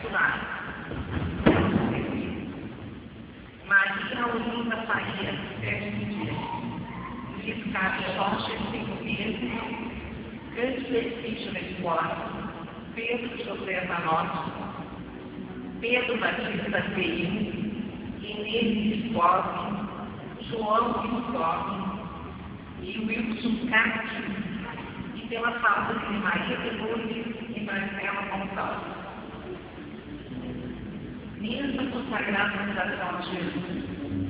particular. Maria Olinda Faria, 7 dias. Liscada Rocha, 5 meses. Grande Letícia Resposta. Pedro José Zanotti. Pedro Batista Peim. Inês Viscovi. João Viscovi. E Wilson Cati. E pela falta de Maria de Lourdes e Marcela Gonçalves. Mesmo consagrada no coração de Jesus.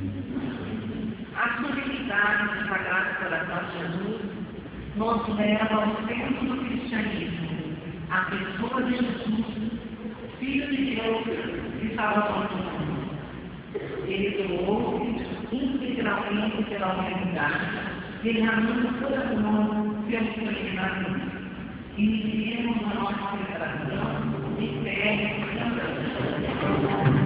A solenidade do Sagrado Coração de Jesus nos leva ao centro do cristianismo, a pessoa de Jesus, Filho de Deus e Salvador do mundo. Ele doou-se integralmente pela humanidade, derramando toda a mão pelo sangue da cruz. Iniciemos a nossa celebração de fé e santidade.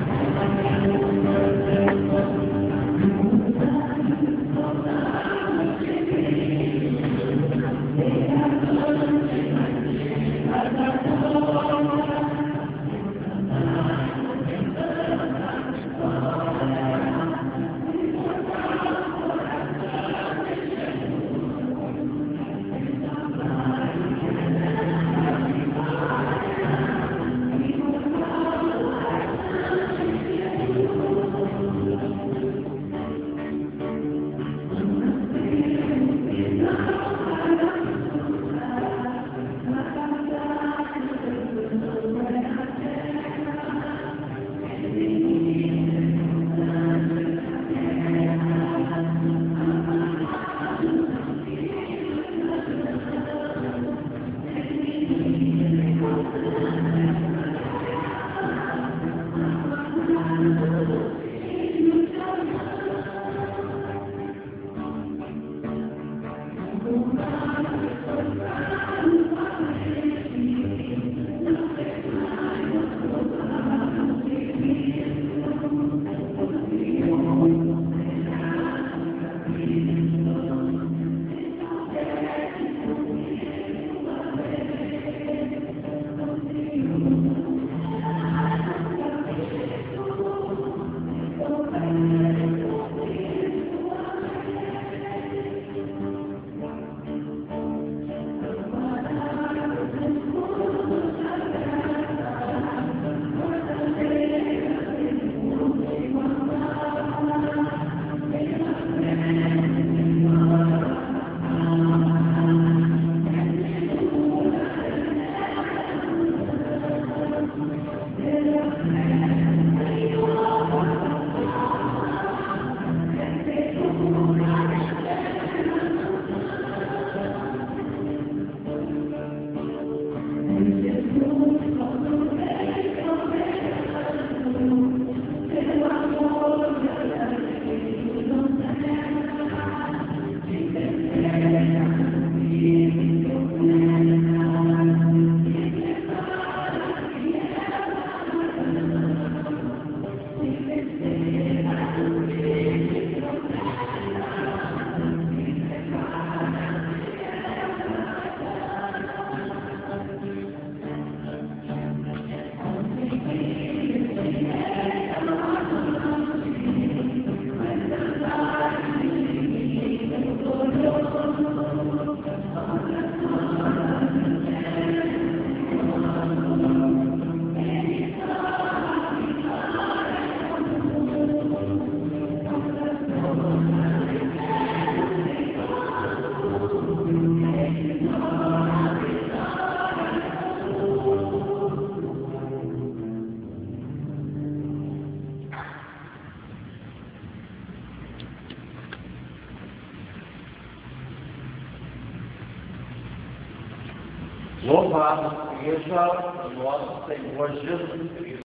Louvado seja o nosso Senhor Jesus Cristo.